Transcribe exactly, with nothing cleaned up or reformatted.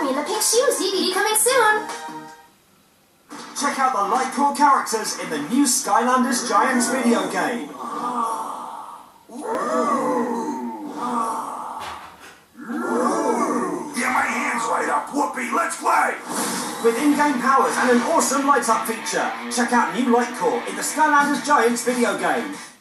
Tommy in the pink shoes. D V D coming soon. Check out the Lightcore characters in the new Skylanders Giants video game. Get my hands right up, Whoopi, let's play! With in-game powers and an awesome light-up feature, check out new Lightcore in the Skylanders Giants video game.